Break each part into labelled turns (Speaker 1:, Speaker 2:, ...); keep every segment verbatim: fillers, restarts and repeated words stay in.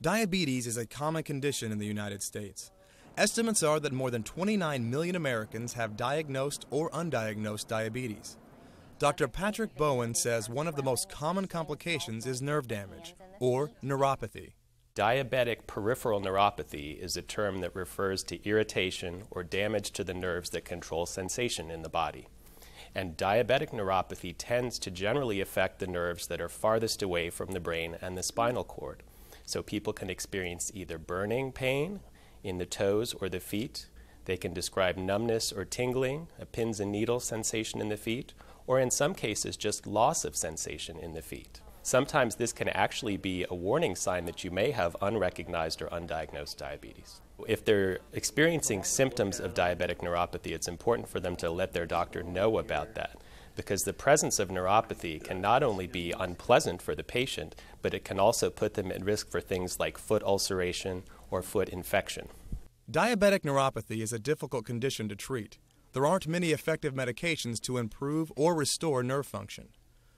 Speaker 1: Diabetes is a common condition in the United States. Estimates are that more than twenty-nine million Americans have diagnosed or undiagnosed diabetes. Doctor Patrick Bowen says one of the most common complications is nerve damage, or neuropathy.
Speaker 2: Diabetic peripheral neuropathy is a term that refers to irritation or damage to the nerves that control sensation in the body. And diabetic neuropathy tends to generally affect the nerves that are farthest away from the brain and the spinal cord. So people can experience either burning pain in the toes or the feet. They can describe numbness or tingling, a pins and needles sensation in the feet, or in some cases just loss of sensation in the feet. Sometimes this can actually be a warning sign that you may have unrecognized or undiagnosed diabetes. If they're experiencing symptoms of diabetic neuropathy, it's important for them to let their doctor know about that, because the presence of neuropathy can not only be unpleasant for the patient, but it can also put them at risk for things like foot ulceration or foot infection.
Speaker 1: Diabetic neuropathy is a difficult condition to treat. There aren't many effective medications to improve or restore nerve function.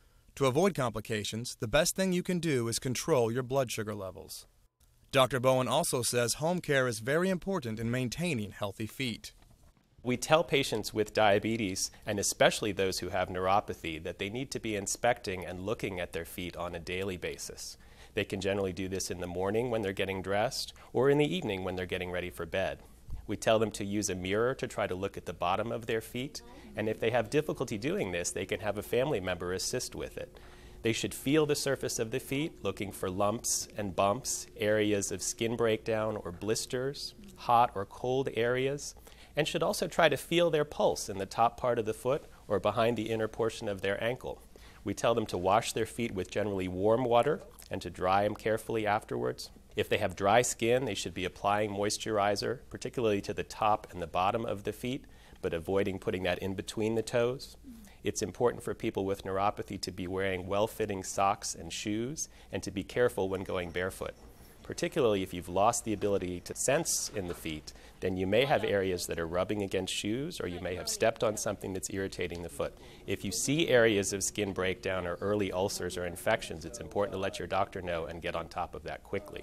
Speaker 1: To avoid complications, the best thing you can do is control your blood sugar levels. Doctor Bowen also says home care is very important in maintaining healthy feet.
Speaker 2: We tell patients with diabetes, and especially those who have neuropathy, that they need to be inspecting and looking at their feet on a daily basis. They can generally do this in the morning when they're getting dressed, or in the evening when they're getting ready for bed. We tell them to use a mirror to try to look at the bottom of their feet, and if they have difficulty doing this, they can have a family member assist with it. They should feel the surface of the feet, looking for lumps and bumps, areas of skin breakdown or blisters, hot or cold areas, and should also try to feel their pulse in the top part of the foot or behind the inner portion of their ankle. We tell them to wash their feet with generally warm water and to dry them carefully afterwards. If they have dry skin, they should be applying moisturizer, particularly to the top and the bottom of the feet, but avoiding putting that in between the toes. It's important for people with neuropathy to be wearing well-fitting socks and shoes and to be careful when going barefoot. Particularly if you've lost the ability to sense in the feet, then you may have areas that are rubbing against shoes, or you may have stepped on something that's irritating the foot. If you see areas of skin breakdown or early ulcers or infections, it's important to let your doctor know and get on top of that quickly.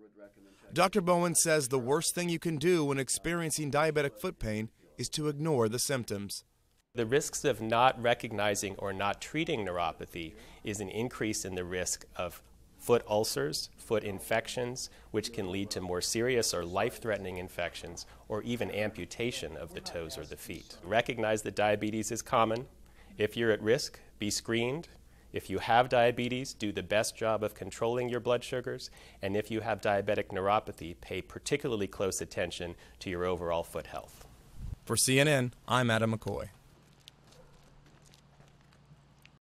Speaker 1: Doctor Bowen says the worst thing you can do when experiencing diabetic foot pain is to ignore the symptoms.
Speaker 2: The risks of not recognizing or not treating neuropathy is an increase in the risk of foot ulcers, foot infections, which can lead to more serious or life-threatening infections, or even amputation of the toes or the feet. Recognize that diabetes is common. If you're at risk, be screened. If you have diabetes, do the best job of controlling your blood sugars. And if you have diabetic neuropathy, pay particularly close attention to your overall foot health.
Speaker 1: For C N N, I'm Adam McCoy.